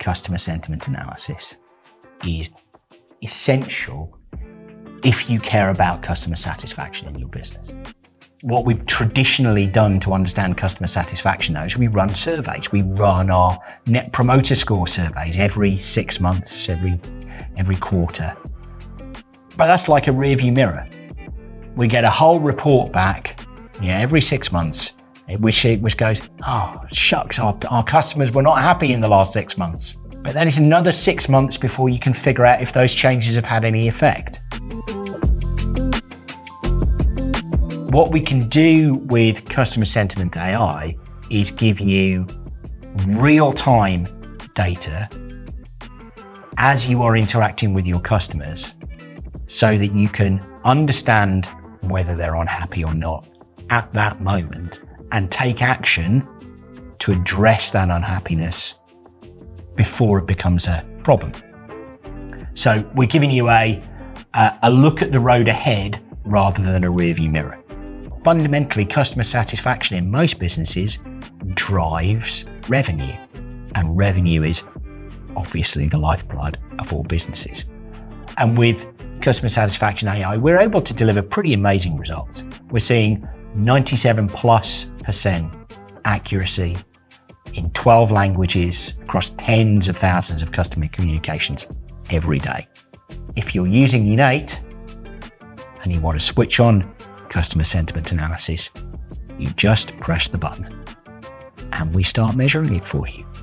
customer sentiment analysis is essential if you care about customer satisfaction in your business. What we've traditionally done to understand customer satisfaction though is we run surveys. We run our Net Promoter Score surveys every 6 months, every quarter. But that's like a rearview mirror. We get a whole report back every 6 months, which goes, oh, shucks, our customers were not happy in the last 6 months. But then it's another 6 months before you can figure out if those changes have had any effect. What we can do with customer sentiment AI is give you real-time data as you are interacting with your customers so that you can understand whether they're unhappy or not at that moment and take action to address that unhappiness before it becomes a problem. So we're giving you a look at the road ahead rather than a rearview mirror. Fundamentally, customer satisfaction in most businesses drives revenue, and revenue is obviously the lifeblood of all businesses. And with customer satisfaction AI, we're able to deliver pretty amazing results. We're seeing 97+% accuracy in 12 languages across tens of thousands of customer communications every day. If you're using Enate and you want to switch on customer sentiment analysis, you just press the button and we start measuring it for you.